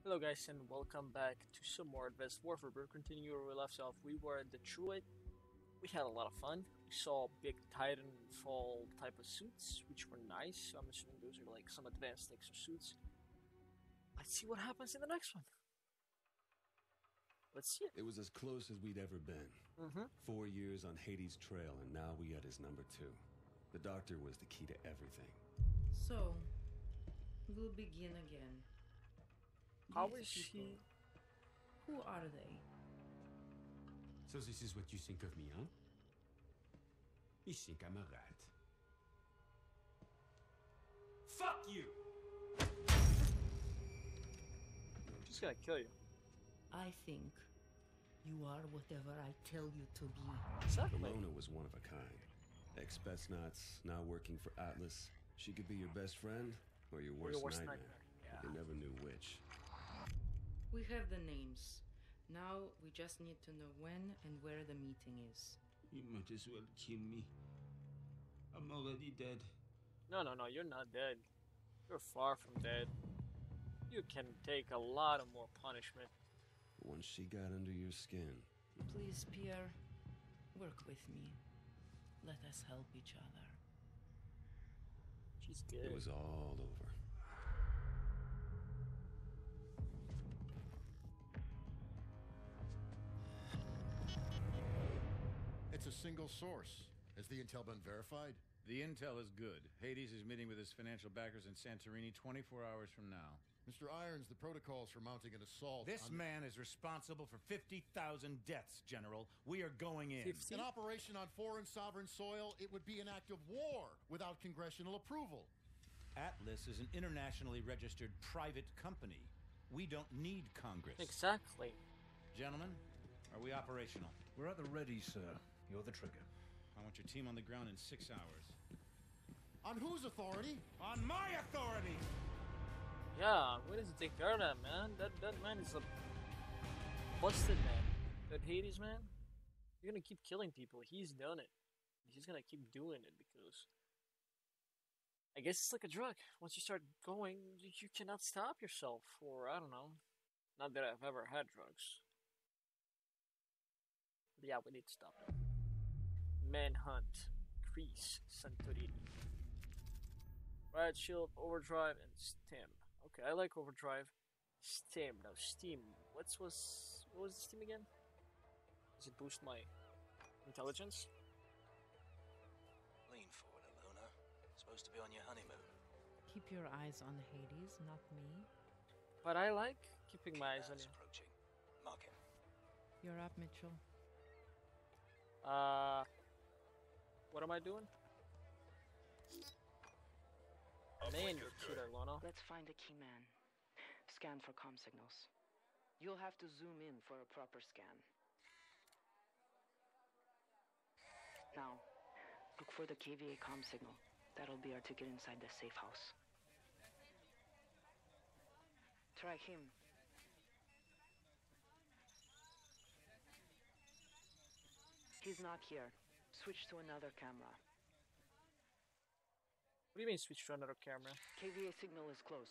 Hello guys and welcome back to some more Advanced Warfare. We're continuing where we left off. We were in Detroit. We had a lot of fun. We saw big Titanfall type of suits, which were nice. I'm assuming those are like some advanced Nexus suits. Let's see what happens in the next one. Let's see it. It was as close as we'd ever been. 4 years on Hades' trail, and now we had his number 2. The doctor was the key to everything. So, we'll begin again. How These is she? people, who are they? So this is what you think of me, huh? You think I'm a rat. Fuck you! She's gonna kill you. I think you are whatever I tell you to be. Exactly. Ilona was one of a kind. Ex-Spetsnaz, now working for Atlas. She could be your best friend or your worst nightmare. Yeah. You never knew which. We have the names. Now we just need to know when and where the meeting is. You might as well kill me. I'm already dead. No, you're not dead. You're far from dead. You can take a lot of more punishment. Once she got under your skin, Please, Pierre, work with me. Let us help each other. She's good. it was all over. It's a single source. Has the intel been verified? The intel is good. Hades is meeting with his financial backers in Santorini 24 hours from now. Mr. Irons, the protocols for mounting an assault This on man is responsible for 50,000 deaths, General. We are going in. 50? an operation on foreign sovereign soil. It would be an act of war without congressional approval. Atlas is an internationally registered private company. We don't need Congress. Exactly. Gentlemen, are we operational? We're at the ready, sir. You're the trigger. I want your team on the ground in 6 hours. On whose authority? On my authority! Yeah, we need to take care of that man. That man is a busted man. That Hades man. You're gonna keep killing people. He's done it. He's gonna keep doing it because I guess it's like a drug. Once you start going, you cannot stop yourself. Or I don't know. Not that I've ever had drugs. But yeah, we need to stop it. Manhunt, Crease, Santorini. Riot Shield, Overdrive, and Stim. Okay, I like Overdrive. Stim. Now Steam. What was the Steam again? Does it boost my intelligence? Lean forward, Ilona. Supposed to be on your honeymoon. Keep your eyes on Hades, not me. But I like keeping my eyes on Man's you. approaching. Mark him. You're up, Mitchell. What am I doing? Man, you're cute, Ilona. Let's find a key man. Scan for comm signals. You'll have to zoom in for a proper scan. Now, look for the KVA comm signal. That'll be our ticket inside the safe house. Try him. He's not here. Switch to another camera. What do you mean switch to another camera? KVA signal is close.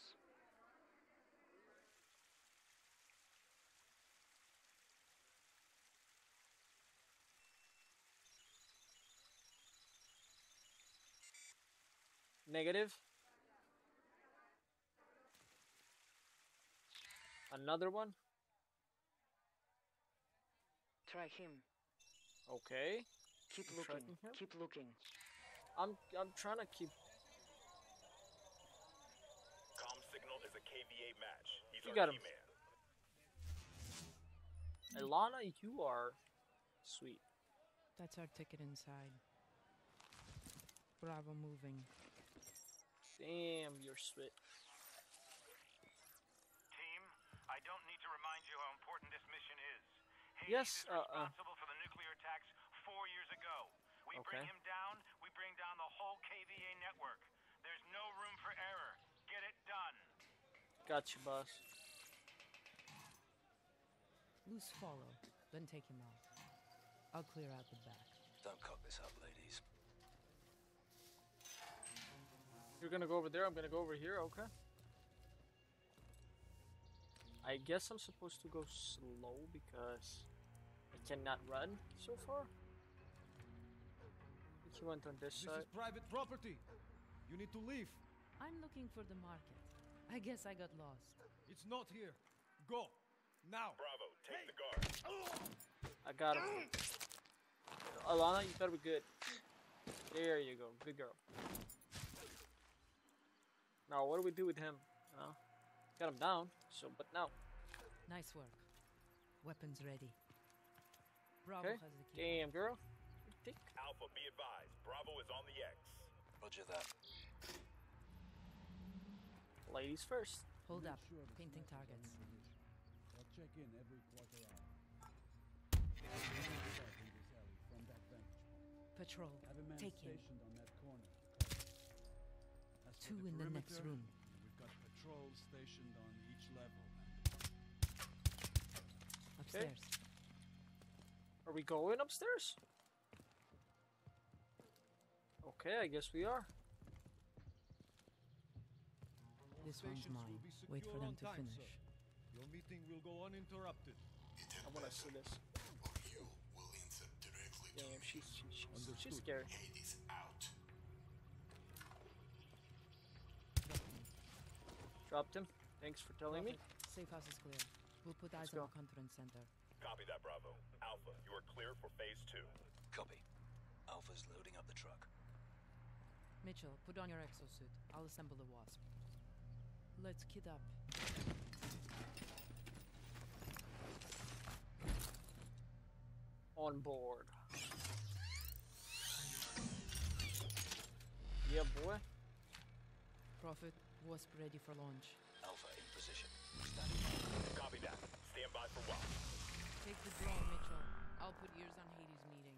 Negative. Another one? Try him. Okay. Keep You looking. tracking him? Keep looking. I'm trying to keep. Comm signal is a KVA match. He's You our got key him. man. Ilana, you are sweet. That's our ticket inside. Bravo moving. Damn, you're sweet. Team, I don't need to remind you how important this mission is. Hades Yes, is responsible for the nuclear attacks 4 years ago. We bring Okay. him down, we bring down the whole KVA network. There's no room for error. Get it done. Got you, boss. Loose follow. Then take him out. I'll clear out the back. Don't cock this up, ladies. You're gonna go over there, I'm gonna go over here, okay? I guess I'm supposed to go slow because I cannot run so far. I think he went on this side. This is private property. You need to leave. I'm looking for the market. I guess I got lost. It's not here. Go. Now. Bravo, take the guard. I got him. Alana, you better be good. There you go. Good girl. Now, what do we do with him? Got him down, so, but now. Nice work. Weapons ready. Bravo Okay. has the key. Damn, girl. Thick. Alpha, be advised. Bravo is on the X. Roger that. Ladies first. Hold up. Painting targets. I'll check in every quarter hour. From that vantage point. Patrol. Have a man Take him. stationed on that corner. As for 2 in the next perimeter, room. We've got patrols stationed on each level. Upstairs. Are we going upstairs? Okay, I guess we are. This one's Stations mine. will be Wait for secure them on to time, finish. sir. Your meeting will go uninterrupted. I wanna see this. Or you will answer directly to Damn, me. she's scary. Hades out. Dropped him. Thanks for telling me. Safe house is clear. We'll put eyes go. on the conference center. Copy that, Bravo. Alpha, you are clear for phase 2. Copy. Alpha's loading up the truck. Mitchell, put on your exosuit. I'll assemble the Wasp. Let's kid up. On board. Yeah, boy. Prophet, Wasp ready for launch. Alpha in position. Standing by. Copy that. Stand by for WAP. Take the drone, Mitchell. I'll put ears on Hades' meeting.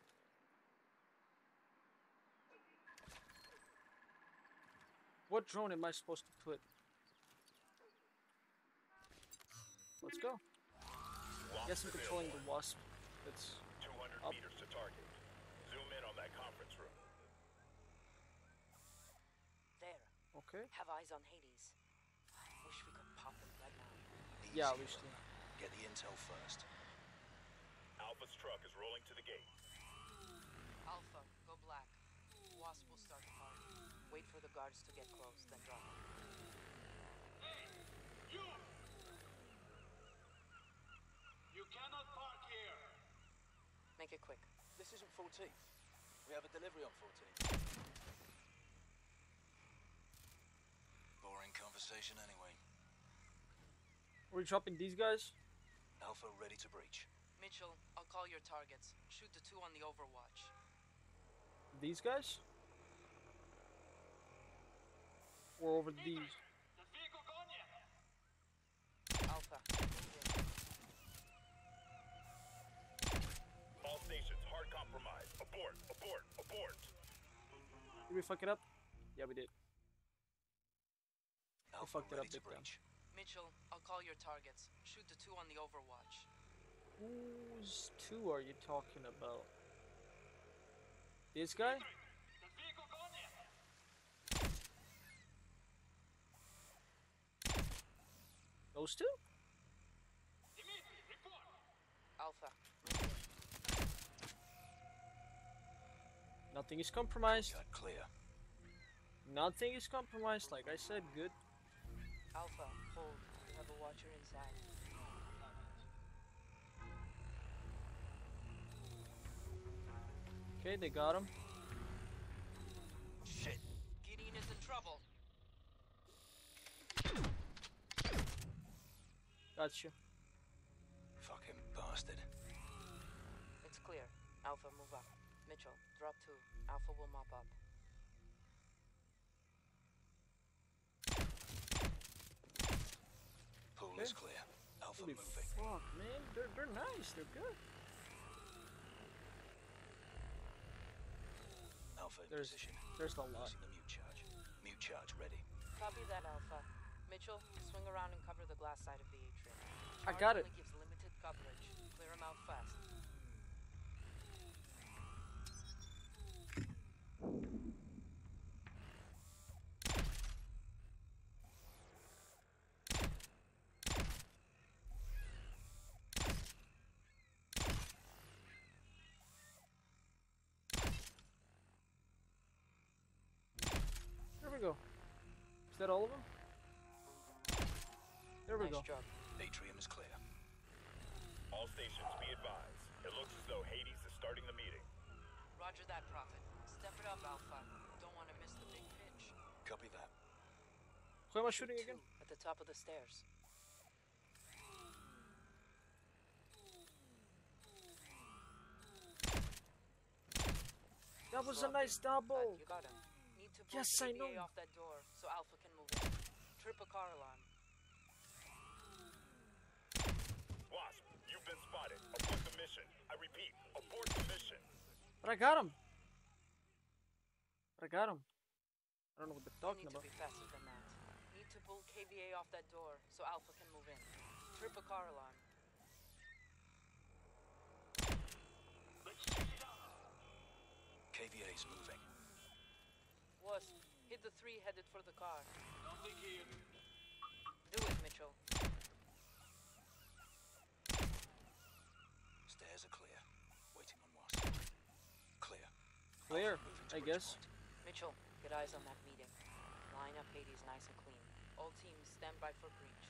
What drone am I supposed to put? Let's go. Guess I'm controlling the Wasp. That's 200 up. meters to target. Zoom in on that conference room. There. okay. Have eyes on Hades. Wish we could pop him right now. Yeah, Easy, we should. brother. Get the intel first. Alpha's truck is rolling to the gate. Alpha, go black. Wasp will start the party. Wait for the guards to get close, then drop him. You! You cannot park here! Make it quick. This isn't 14th. We have a delivery on 14th. Boring conversation anyway. Are we dropping these guys? Alpha ready to breach. Mitchell, I'll call your targets. Shoot the 2 on the overwatch. These guys? Or over these? The vehicle gone yet? Alpha, move in. All stations, hard compromise. Abort, abort, abort. Did we fuck it up? Yeah, we did. We Alpha fucked it up ready to big time. breach. Mitchell, I'll call your targets. Shoot the 2 on the overwatch. Whose 2 are you talking about? This guy? The vehicle gone yet? Those 2? Dimitri, report. Alpha, Nothing is compromised. Got clear. Nothing is compromised, like I said, good. Alpha, hold. We have a watcher inside. Okay, they got him. Shit. Gideon is in trouble. Gotcha. Fucking bastard. It's clear. Alpha, move up. Mitchell, drop 2. Alpha will mop up. Pool Okay. is clear. Alpha Holy moving. fuck, man. They're nice. They're good. Alpha in There's position. a lot. Losing the mute charge. Mute charge ready. Copy that, Alpha. Mitchell, swing around and cover the glass side of the atrium. I Charge got it. only gives limited coverage. Clear him out fast. that all of them? There we go. Job. Atrium is clear. All stations, be advised. It looks as though Hades is starting the meeting. Roger that, Prophet. Step it up, Alpha. Don't want to miss the big pitch. Copy that. Who am I shooting again? At the top of the stairs. That was a nice double. You got him. Need to Yes, I know. off that door so Alpha can move in. Trip a car alarm. Wasp, you've been spotted. Abort the mission. I repeat, abort the mission. But I got him. I don't know what they're You talking need about. to be faster than that. Need to pull KVA off that door so Alpha can move in. Trip a car alarm. KVA's moving. Wasp, hit the 3 headed for the car. Nothing here. Do it, Mitchell. Stairs are clear. Waiting on Wasp. Clear. Clear, Moving to I guess. Bridgeport. Mitchell, get eyes on that meeting. Line up Hades nice and clean. All teams stand by for breach.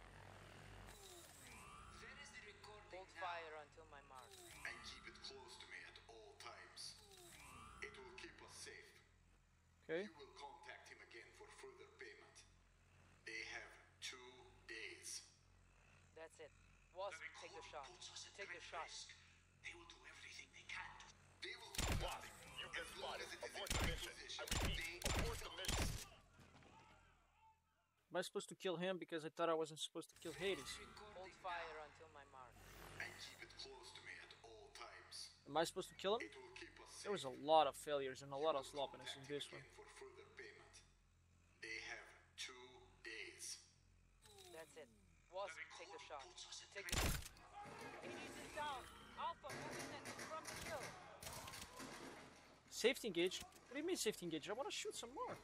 Hold fire until my mark. And keep it close to me at all times. It will keep us safe. Okay. You will contact him again for further payment. They have 2 days. That's it. Wasp, take the shot. Take the shot. They will do everything they can to... They will do Wasp, nothing. you've been As long spotted. as it is Abort in the my mission. position. I repeat, abort the mission. Am I supposed to kill him because I thought I wasn't supposed to kill Hades? Hold fire until my mark. And keep it close to me at all times. Am I supposed to kill him? It will keep us safe. There was a lot of failures and a lot of sloppiness in this one. For further payment. They have 2 days. That's it. Wasp, take the shot. Take the shot. Hades is down. Alpha, moving in from the kill. Safety engage? What do you mean safety engage? I want to shoot some more.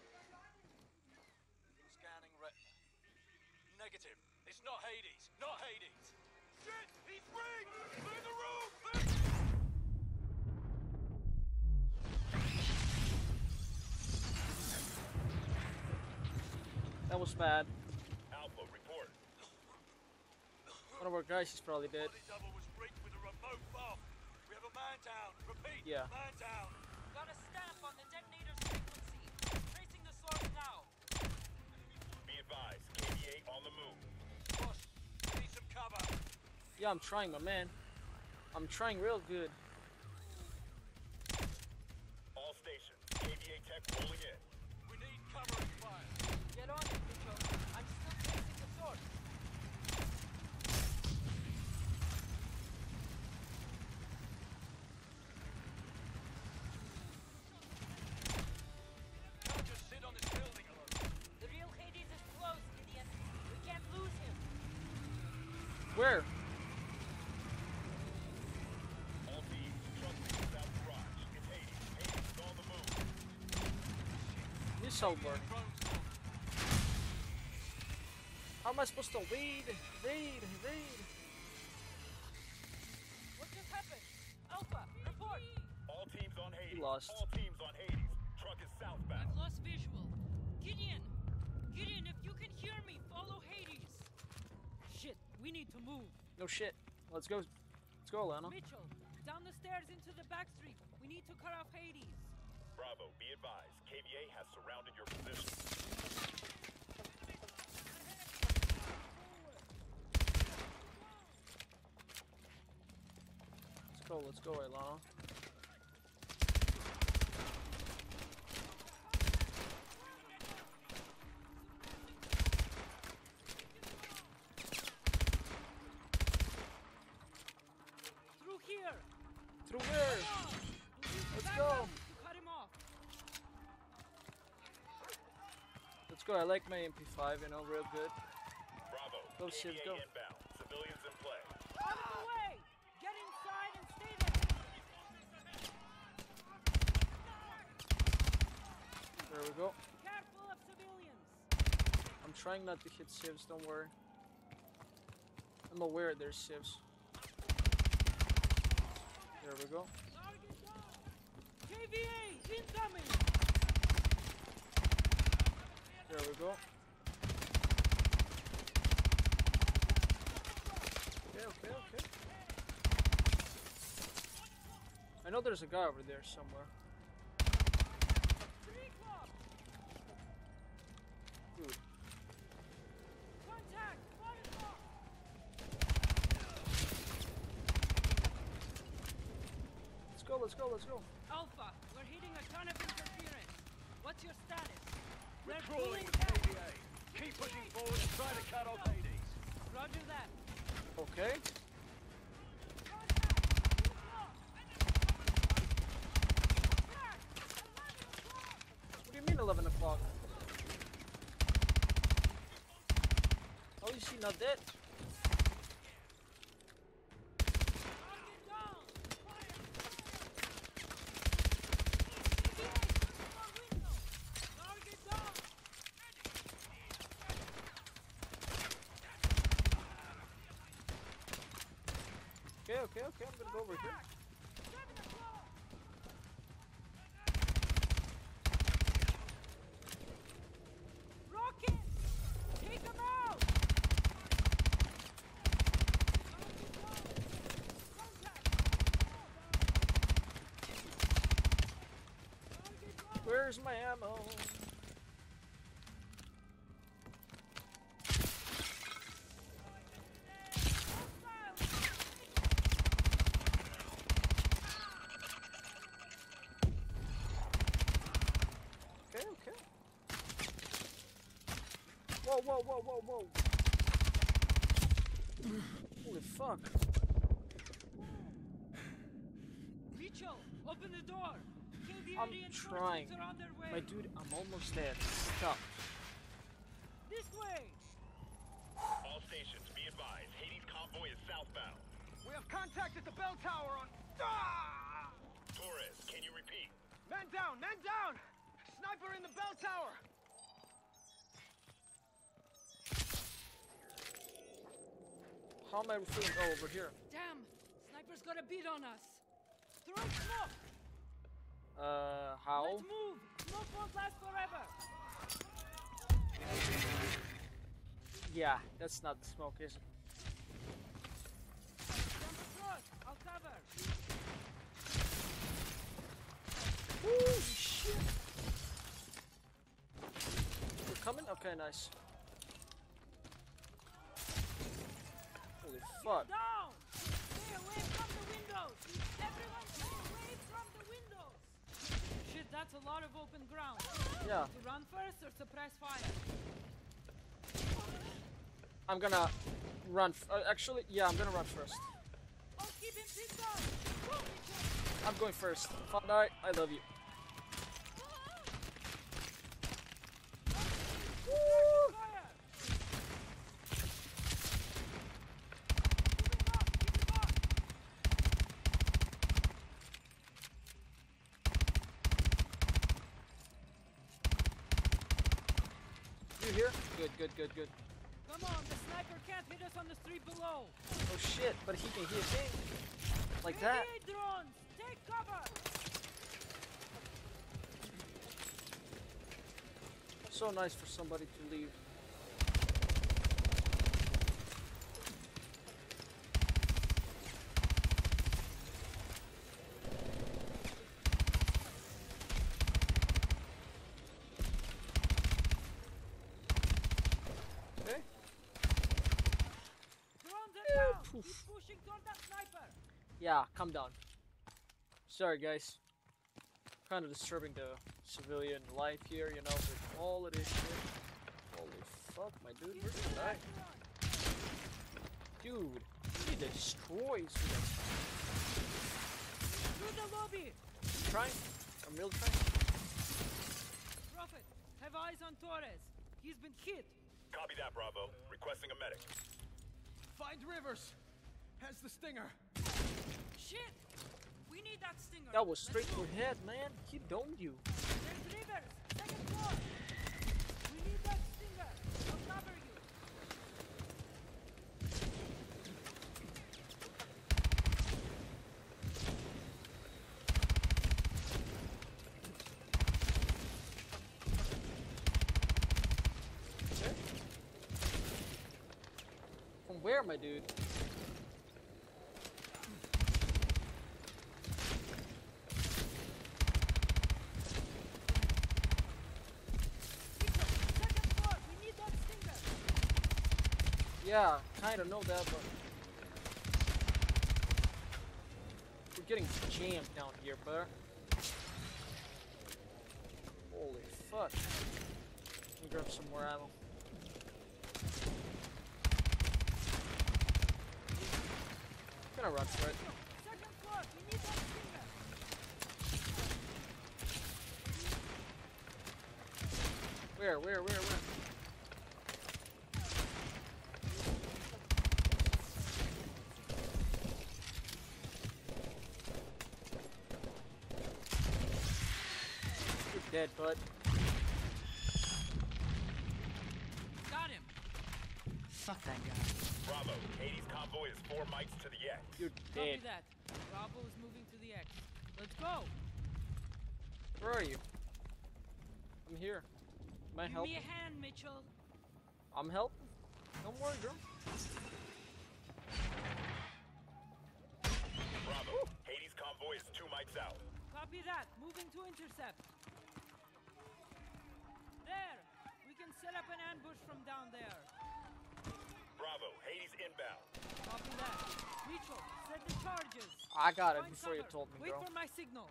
Scanning retina. Negative. It's not Hades. Not Hades. Shit! He's rigged! Through the roof! That was bad. Alpha, report. One of our guys is probably dead. Body double was rigged with a remote bomb. We have a man down. Repeat, Yeah. man down. Got a stamp on the detonator's frequency. Tracing the source now. Be advised, KVA on the move. Boss, we need some cover. Yeah, I'm trying, my man. I'm trying real good. All stations, KVA tech rolling in. We need cover and fire. Get on it, Mitchell. I'm still tracing the source. Can't just sit on this building alone. The real Hades is close, Gideon. We can't lose him. Where? All teams, trust me, south garage. It's Hades. Hades is on the move. Missile burn. How am I supposed to raid? Raid. What just happened? Alpha, report. All teams on Hades. lost. All teams on Hades. Truck is southbound. I've lost visual. Gideon! Gideon, if you can hear me, follow Hades! Shit, we need to move. No shit. Let's go. Let's go, Lana. Mitchell, down the stairs into the back street. We need to cut off Hades. Bravo, be advised. KVA has surrounded your position. Let's go, Ilana. Through here! Through where? Let's go! To cut him off. Let's go. I like my MP5, you know, real good. Bravo. Go, Civ, KVA go. inbound. Civilians in play. Out of the way! Get inside and stay there! There we go. Careful of civilians! I'm trying not to hit civs, don't worry. I'm aware there's civs. There we go. Target down! KVA, incoming! There we go. Okay. I know there's a guy over there somewhere. Dude. Let's go. Alpha, we're hitting a ton of interference. What's your status? They're Withdrawing pulling with back. KVA. Keep pushing forward and try to cut off Hades. Roger that. Okay. What do you mean 11 o'clock? Oh, is he not dead? Okay, I'm gonna go over here. Rocket! Take him out! Where's my ammo? Okay. Whoa. Holy fuck. Mitchell, open the door. KVA I'm reinforcements trying. are on their way. My dude, I'm almost dead. Stop. This way. All stations, be advised. Hades convoy is southbound. We have contact at the bell tower on... Torres, can you repeat? Men down! Sniper in the bell tower! How am I feeling? Oh, over here. Damn! Sniper's got a beat on us. Throw smoke! How? Let's move! Smoke won't last forever! Yeah, that's not the smoke, is it? Jump across! I'll cover! Holy shit! You're coming? Okay, nice. Holy fuck. Down! Stay away from the windows! Everyone stay away from the windows! Shit, that's a lot of open ground. Yeah. To run first or suppress fire? I'm gonna run. Actually, yeah, I'm gonna run first. Oh, keep him pinned down! Go, Mitchell! I'm going first. Father, I love you. Woo! Fire! You here? Good. Come on, the sniper can't hit us on the street below. Oh shit, but he can hit me. Like that. KVA drones, take cover! So nice for somebody to leave. Okay. Drones are down! Poof. Keep pushing toward that sniper! Yeah, calm down. Sorry guys. Kind of disturbing the civilian life here, you know, with all of this shit. Holy fuck, my dude, we're gonna die. Dude, he destroys me. Through the lobby! Trying? I'm really trying. Prophet, have eyes on Torres. He's been hit. Copy that, Bravo. Requesting a medic. Find Rivers. Has the stinger. Shit! We need that stinger. That was straight Let's to move. head, man. He domed you. There's Rivers! Second floor! We need that stinger! I'll cover you! where, my dude? Yeah, kinda know that, but we're getting jammed down here, bro. Holy fuck. Let me grab some more ammo. I'm gonna run for it. Second floor, we need that stinger. Where? You're dead, bud. Got him. Fuck that guy. Bravo, Hades convoy is 4 mics to the X. You're Copy dead. that. Bravo is moving to the X. Let's go. Where are you? I'm here. Am I Give helping? me a hand, Mitchell. I'm helping. Don't worry, girl. Bravo, Hades convoy is 2 mics out. Copy that. Moving to intercept. There. We can set up an ambush from down there. Bravo, Hades inbound. Copy that. Mitchell, set the charges. I got it Find before you cover. told me, Wait girl. for my signal.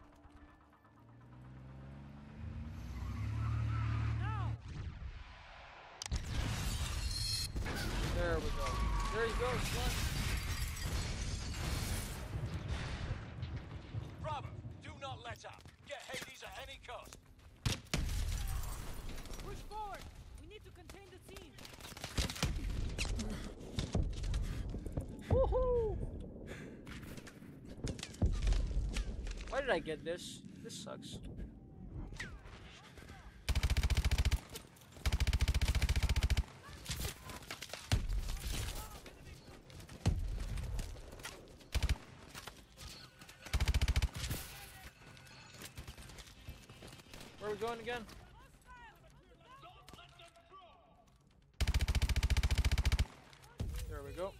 Now. There we go. There you go, son. Bravo, do not let up. Get Hades at any cost. Push forward. We need to contain the scene. Woohoo! Why did I get this? This sucks. Where are we going again? There we go.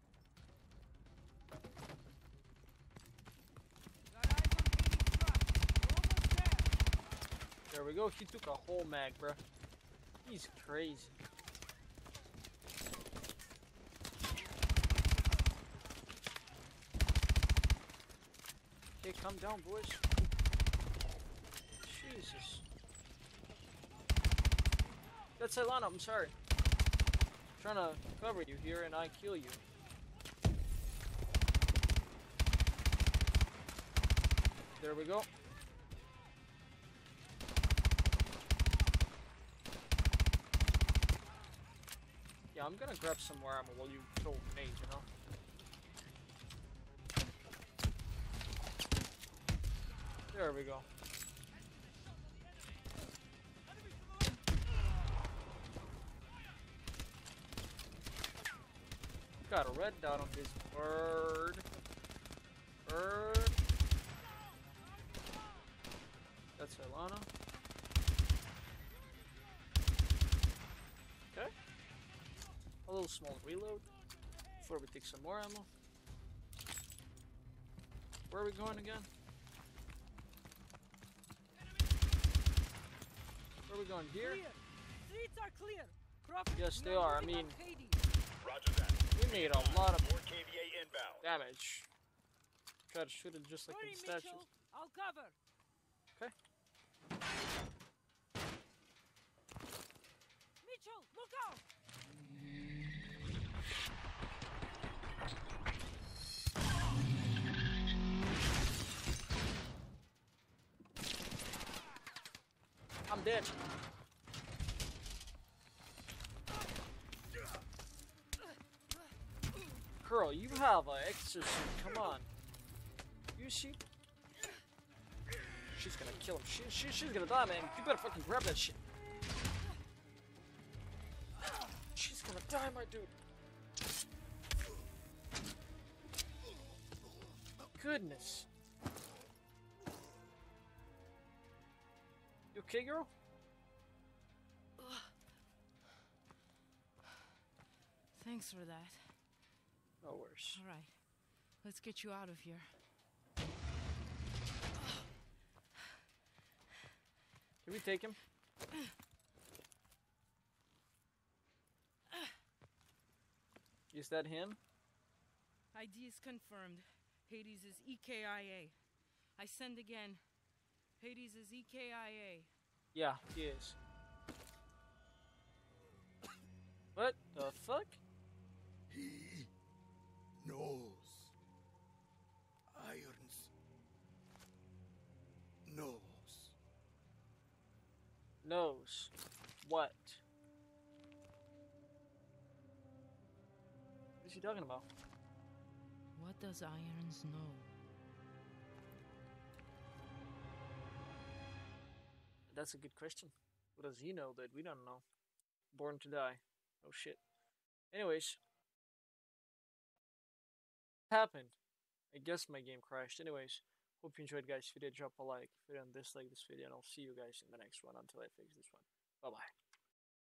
There we go. He took a whole mag, bro. He's crazy. Okay, calm down, boys. Jesus. That's Ilana, I'm sorry. I'm trying to cover you here and I kill you. There we go. Yeah, I'm gonna grab some more ammo while you throw grenades, you know? There we go. Got a red dot on this bird. That's Ilana. Okay. A little small reload before we take some more ammo. Where are we going again? Where are we going? Here? Clear. Streets are clear. Crawford, Yes, we they are. I moving mean, up Hades. Roger that. we made a lot of More KVA inbound. damage. Try to shoot it just like Hurry, in statues. Mitchell. I'll cover. Okay. Mitchell, look out! I'm dead. Girl, you have an exosuit. Come on. You see? She's gonna kill him. She's gonna die, man. You better fucking grab that shit. She's gonna die, my dude. Goodness. You okay, girl? Thanks for that. No worries. All right. Let's get you out of here. Can we take him? Is that him? ID is confirmed. Hades is EKIA. I send again. Hades is EKIA. Yeah, he is. What the fuck? He knows. Irons knows. Knows. What? What is he talking about? What does Irons know? That's a good question. What does he know that we don't know? Born to die. Oh shit. Anyways. Happened. I guess my game crashed. Anyways. Hope you enjoyed, guys. If you did, drop a like. If you didn't, dislike this video. And I'll see you guys in the next one until I fix this one. Bye-bye.